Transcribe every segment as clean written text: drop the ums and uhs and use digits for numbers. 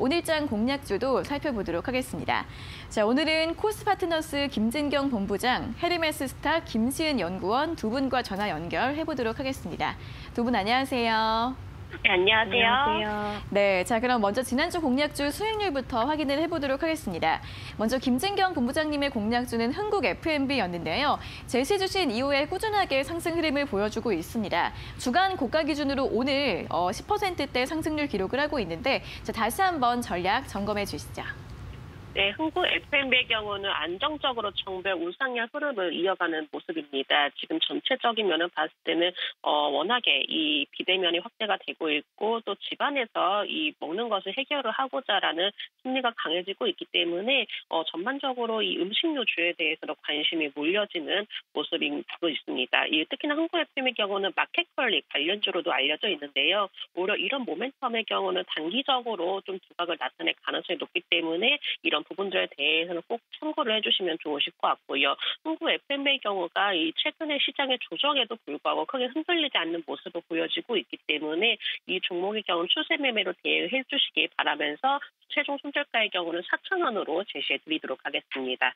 오늘장 공략주도 살펴보도록 하겠습니다. 자, 오늘은 코스파트너스 김진경 본부장, 헤르메스스타 김시은 연구원 두 분과 전화 연결해보도록 하겠습니다. 두 분 안녕하세요. 네, 안녕하세요. 네, 자 그럼 먼저 지난주 공략주 수익률부터 확인을 해보도록 하겠습니다. 먼저 김진경 본부장님의 공략주는 흥국 F&B였는데요. 제시 주신 이후에 꾸준하게 상승 흐름을 보여주고 있습니다. 주간 고가 기준으로 오늘 10%대 상승률 기록을 하고 있는데 자, 다시 한번 전략 점검해 주시죠. 네, 흥국 F&B의 경우는 안정적으로 정배 우상향 흐름을 이어가는 모습입니다. 지금 전체적인 면을 봤을 때는 워낙에 이 비대면이 확대가 되고 있고 또 집안에서 이 먹는 것을 해결을 하고자라는 심리가 강해지고 있기 때문에 전반적으로 이 음식료주에 대해서도 관심이 몰려지는 모습이 보고 있습니다. 특히나 흥국 F&B의 경우는 마켓컬리 관련주로도 알려져 있는데요. 오히려 이런 모멘텀의 경우는 단기적으로 좀 두각을 나타낼 가능성이 높기 때문에 이런 부분들에 대해서는 꼭 참고를 해주시면 좋으실 것 같고요. 흥국 F&B의 경우가 이 최근의 시장의 조정에도 불구하고 크게 흔들리지 않는 모습을 보여지고 있기 때문에 이 종목의 경우 추세 매매로 대응해 주시기 바라면서 최종 손절가의 경우는 4,000원으로 제시해 드리도록 하겠습니다.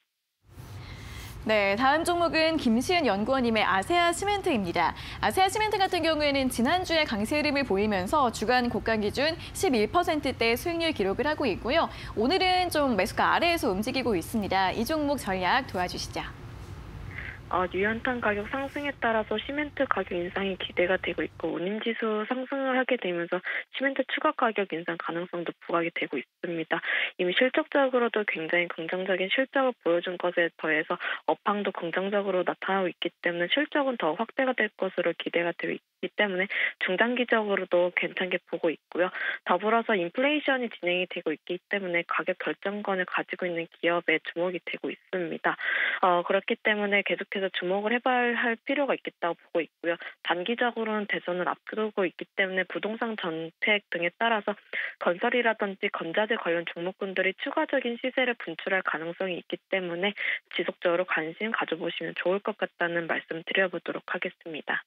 네, 다음 종목은 김시은 연구원님의 아세아 시멘트입니다. 아세아 시멘트 같은 경우에는 지난주에 강세 흐름을 보이면서 주간 고가 기준 11%대 수익률 기록을 하고 있고요. 오늘은 좀 매수가 아래에서 움직이고 있습니다. 이 종목 전략 도와주시죠. 유연탄 가격 상승에 따라서 시멘트 가격 인상이 기대가 되고 있고 운임지수 상승을 하게 되면서 시멘트 추가 가격 인상 가능성도 부각이 되고 있습니다. 이미 실적적으로도 굉장히 긍정적인 실적을 보여준 것에 더해서 업황도 긍정적으로 나타나고 있기 때문에 실적은 더 확대가 될 것으로 기대가 되고 있기 때문에 중장기적으로도 괜찮게 보고 있고요. 더불어서 인플레이션이 진행이 되고 있기 때문에 가격 결정권을 가지고 있는 기업에 주목이 되고 있습니다. 그렇기 때문에 계속해서 주목을 해봐야 할 필요가 있겠다고 보고 있고요. 단기적으로는 대선을 앞두고 있기 때문에 부동산 정책 등에 따라서 건설이라든지 건자재 관련 종목군들이 추가적인 시세를 분출할 가능성이 있기 때문에 지속적으로 관심 가져보시면 좋을 것 같다는 말씀 드려보도록 하겠습니다.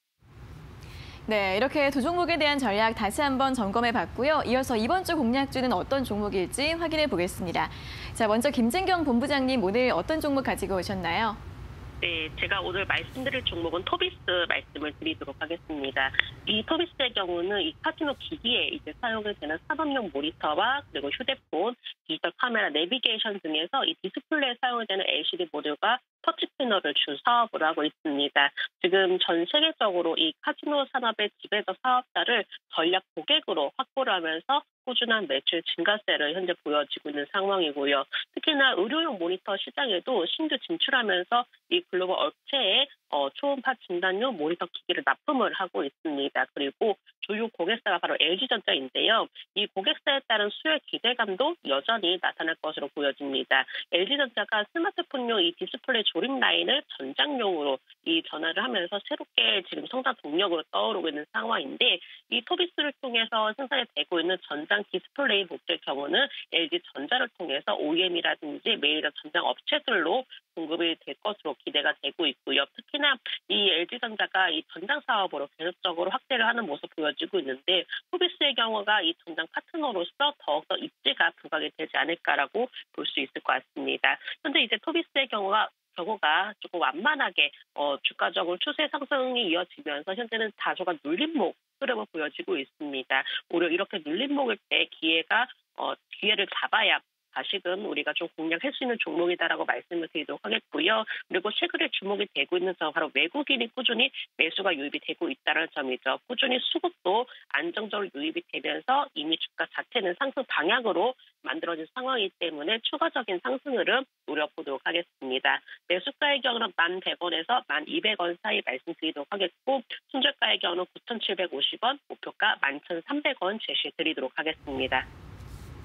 네, 이렇게 두 종목에 대한 전략 다시 한번 점검해 봤고요. 이어서 이번 주 공략주는 어떤 종목일지 확인해 보겠습니다. 자, 먼저 김진경 본부장님 오늘 어떤 종목 가지고 오셨나요? 네, 제가 오늘 말씀드릴 종목은 토비스 말씀을 드리도록 하겠습니다. 이 토비스의 경우는 이 카지노 기기에 이제 사용이 되는 산업용 모니터와 그리고 휴대폰, 디지털 카메라, 내비게이션 등에서 이 디스플레이에 사용이 되는 LCD 모듈과 터치 패널을 준 사업을 하고 있습니다. 지금 전 세계적으로 이 카지노 산업의 지배적 사업자를 전략 고객으로 확보를 하면서 꾸준한 매출 증가세를 현재 보여지고 있는 상황이고요. 특히나 의료용 모니터 시장에도 신규 진출하면서 이 글로벌 업체에 초음파 진단용 모니터 기기를 납품을 하고 있습니다. 그리고 주요 고객사가 바로 LG전자인데요. 이 고객사에 따른 수요 기대감도 여전히 나타날 것으로 보여집니다. LG전자가 스마트폰용 이 디스플레이 조립 라인을 전장용으로 이 전환을 하면서 새롭게 지금 성장 동력으로 떠오르고 있는 상황인데 이 토비스를 통해서 생산이 되고 있는 전장 디스플레이 모델 경우는 LG전자를 통해서 OEM이라든지 메이저 전장 업체들로 공급이 될 것으로 기대가 되고 있고요. 특히나 이 LG전자가 이 전장 사업으로 계속적으로 확대를 하는 모습 보여지고 있는데 토비스의 경우가 이 전장 파트너로서 더욱더 입지가 부각이 되지 않을까라고 볼 수 있을 것 같습니다. 현재 이제 토비스의 경우가 조금 완만하게 주가적으로 추세 상승이 이어지면서 현재는 다소가 눌림목 흐름을 보여지고 있습니다. 오히려 이렇게 눌림목일 때 기회를 잡아야 다시금 우리가 좀 공략할 수 있는 종목이다라고 말씀을 드리도록 하겠고요. 그리고 최근에 주목이 되고 있는 점 바로 외국인이 꾸준히 매수가 유입이 되고 있다는 점이죠. 꾸준히 수급도 안정적으로 유입이 되면서 이미 주가 자체는 상승 방향으로 만들어진 상황이기 때문에 추가적인 상승 흐름 노려보도록 하겠습니다. 매수가의 경우는 1,100원에서 1,200원 사이 말씀드리도록 하겠고 손절가의 경우는 9,750원, 목표가 11,300원 제시해 드리도록 하겠습니다.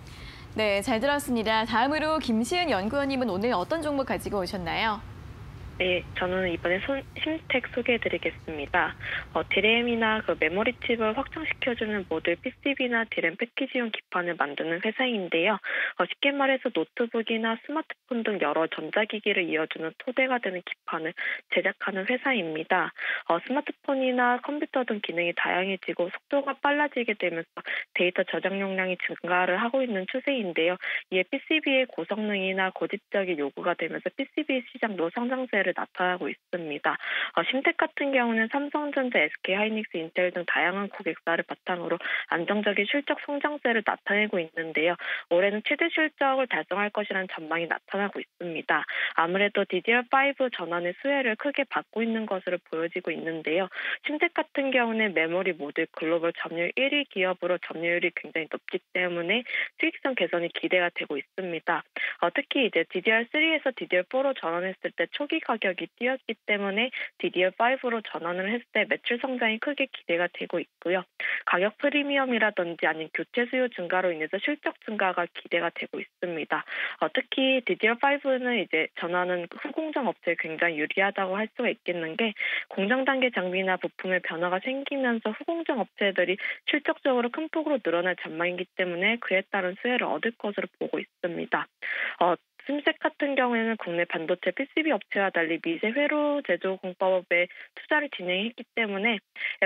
네, 잘 들었습니다. 다음으로 김시은 연구원님은 오늘 어떤 종목 가지고 오셨나요? 네, 저는 이번에 심텍 소개해드리겠습니다. 디램이나 메모리 칩을 확장시켜주는 모듈 PCB나 디램 패키지용 기판을 만드는 회사인데요. 쉽게 말해서 노트북이나 스마트폰 등 여러 전자기기를 이어주는 토대가 되는 기판을 제작하는 회사입니다. 스마트폰이나 컴퓨터 등 기능이 다양해지고 속도가 빨라지게 되면서 데이터 저장 용량이 증가를 하고 있는 추세인데요. 이에 PCB의 고성능이나 고집적인 요구가 되면서 PCB 시장도 성장세를 나타나고 있습니다. 심텍 같은 경우는 삼성전자, SK하이닉스, 인텔 등 다양한 고객사를 바탕으로 안정적인 실적 성장세를 나타내고 있는데요. 올해는 최대 실적을 달성할 것이라는 전망이 나타나고 있습니다. 아무래도 DDR5 전환의 수혜를 크게 받고 있는 것으로 보여지고 있는데요. 심텍 같은 경우는 메모리 모듈 글로벌 점유율 1위 기업으로 점유율이 굉장히 높기 때문에 수익성 개선이 기대가 되고 있습니다. 특히 이제 DDR3에서 DDR4로 전환했을 때 초기 가격이 뛰었기 때문에 DDR5로 전환을 했을 때 매출 성장이 크게 기대가 되고 있고요. 가격 프리미엄이라든지 아니면 교체 수요 증가로 인해서 실적 증가가 기대가 되고 있습니다. 특히 DDR5는 이제 전환은 후공정 업체에 굉장히 유리하다고 할 수가 있겠는 게 공정 단계 장비나 부품의 변화가 생기면서 후공정 업체들이 실적적으로 큰 폭으로 늘어날 전망이기 때문에 그에 따른 수혜를 얻을 것으로 보고 있습니다. 심텍 같은 경우에는 국내 반도체 PCB 업체와 달리 미세 회로 제조 공법에 투자를 진행했기 때문에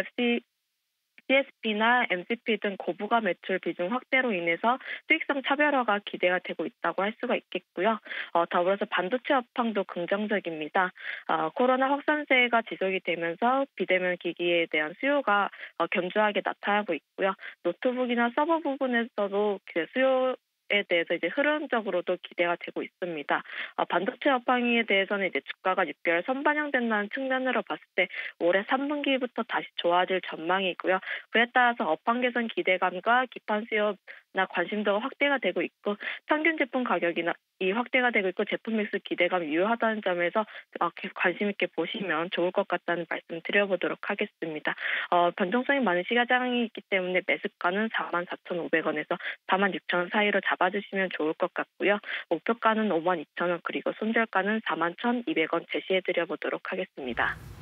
CSP나 MCP 등 고부가 매출 비중 확대로 인해서 수익성 차별화가 기대가 되고 있다고 할 수가 있겠고요. 더불어서 반도체 업황도 긍정적입니다. 코로나 확산세가 지속이 되면서 비대면 기기에 대한 수요가 견조하게 나타나고 있고요. 노트북이나 서버 부분에서도 수요에 대해서 이제 흐름적으로도 기대가 되고 있습니다. 반도체 업황에 대해서는 이제 주가가 6개월 선반영된다는 측면으로 봤을 때 올해 3분기부터 다시 좋아질 전망이고요. 그에 따라서 업황 개선 기대감과 기판 수요나 관심도가 확대가 되고 있고 평균 제품 가격이나 이 확대가 되고 있고 제품 믹스 기대감이 유효하다는 점에서 관심 있게 보시면 좋을 것 같다는 말씀 드려보도록 하겠습니다. 변동성이 많은 시가장이 있기 때문에 매수가는 44,500원에서 46,000원 사이로 잡아주시면 좋을 것 같고요. 목표가는 52,000원 그리고 손절가는 41,200원 제시해드려 보도록 하겠습니다.